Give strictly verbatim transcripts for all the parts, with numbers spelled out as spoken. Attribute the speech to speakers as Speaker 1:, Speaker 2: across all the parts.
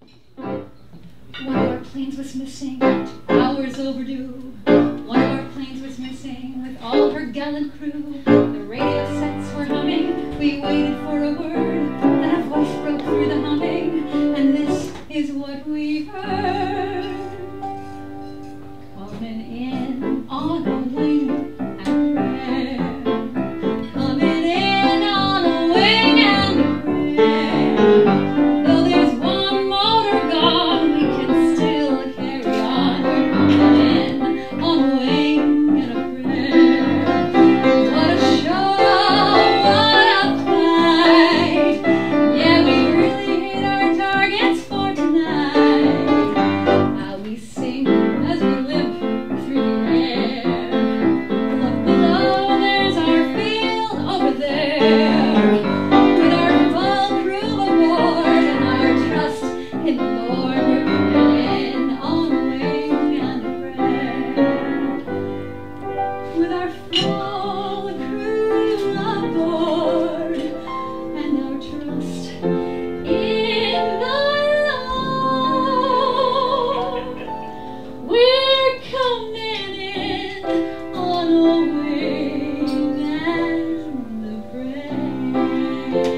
Speaker 1: One of our planes was missing, hours overdue. One of our planes was missing with all her gallant crew. The radio sets were humming, we waited for a word. Then a voice broke through the humming, and this is what we heard. Coming in on a wing and prayer. Coming in on a wing and prayer. Though there's one motor gone, we can still carry on. We're coming in on a wing and a prayer. What a show, what a fight. Yeah, we really hit our targets for tonight. How we sing as we live through the air. Look below, there's our field over there. With our full crew aboard and our trust in the Lord, we're coming in on a wing and a prayer. With our full crew aboard and our trust in the Lord, we're coming in on a wing and a prayer.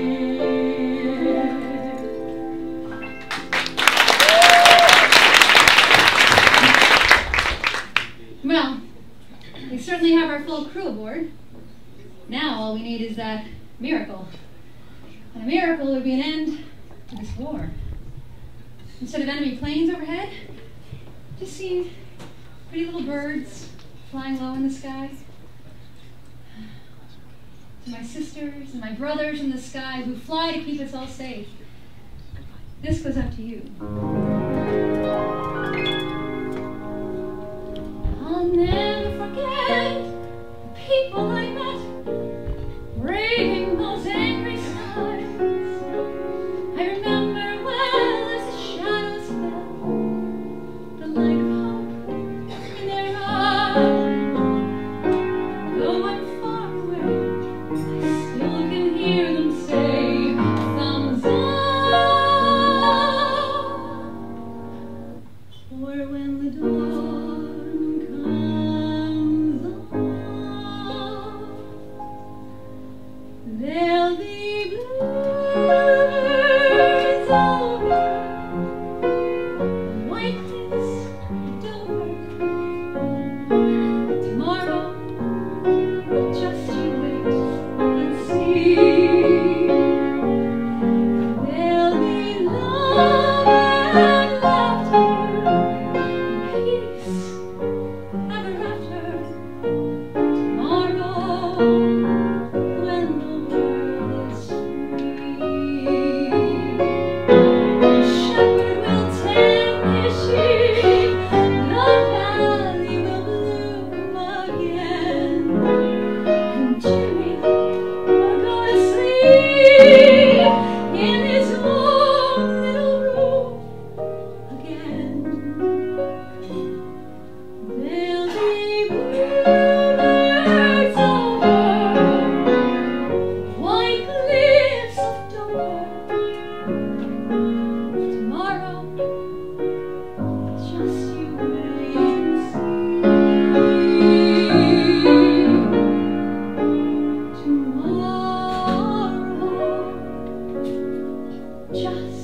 Speaker 1: Well, we certainly have our full crew aboard. Now all we need is that miracle. And a miracle would be an end to this war. Instead of enemy planes overhead, just seeing pretty little birds flying low in the sky. To my sisters and my brothers in the sky who fly to keep us all safe, this goes out to you. I'll never forget the people I met, braving those angry skies. I remember well as the shadows fell, the light of hope in their eyes. Though I'm far away, I still can hear them say, thumbs up. For when the dawn comes on, there'll be bluebirds over white cliffs of Dover. Tomorrow, just you wait and see. There'll be love and laughter and peace ever after. Tomorrow, when the world is free, the shepherd will tend his sheep, the valley will bloom again, and Jimmy will go to sleep in his warm little room again. There'll be bluebirds over white cliffs of Dover. Tomorrow, just you wait and see. Tomorrow, just